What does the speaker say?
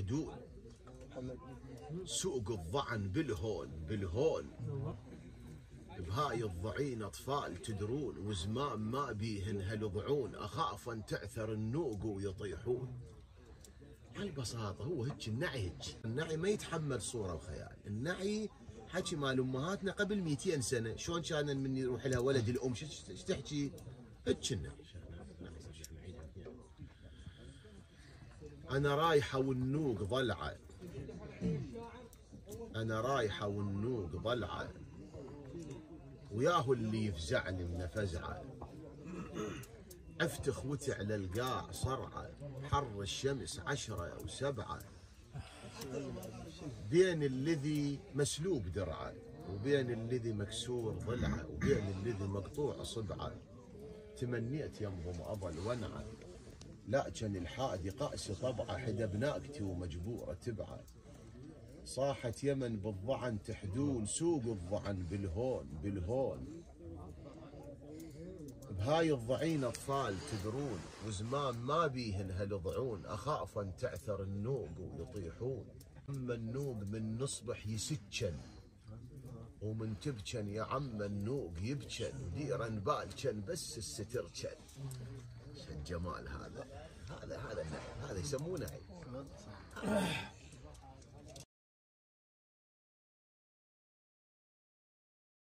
تحدون، سوق الضعن بالهون بالهون. بهاي الضعين أطفال تدرون، وزمان ما بيهن هالضعون، أخاف أن تعثر النوق ويطيحون. هالبساطة هو هيك النعي. النعي ما يتحمل صورة وخيال، النعي حكي مال أمهاتنا قبل 200 سنة. شلون كان من يروح لها ولد الأم ايش تحكي؟ هيك النعي. أنا رايحة والنوق ضلعة، أنا رايحة والنوق ضلعة، وياهو اللي يفزعني من فزعة. عفت اخوتي على القاع صرعة، حر الشمس 10 و7، بين الذي مسلوب درعه، وبين الذي مكسور ضلعه، وبين الذي مقطوع صبعه. تمنيت ينظم أظل ونعه، لا كان الحادي قاسي طبعه، حدا بناكتي ومجبورة تبعه. صاحت يمن بالضعن تحدون، سوق الضعن بالهون بالهون. بهاي الضعين أطفال تدرون، وزمان ما بيهن هالضعون، أخاف أن تعثر النوق ويطيحون. أما النوق من نصبح يسكن، ومن تبكن يا عم النوق يبكن، وديرا بالكن بس الستركن. الجمال هذا، هذا يسمونه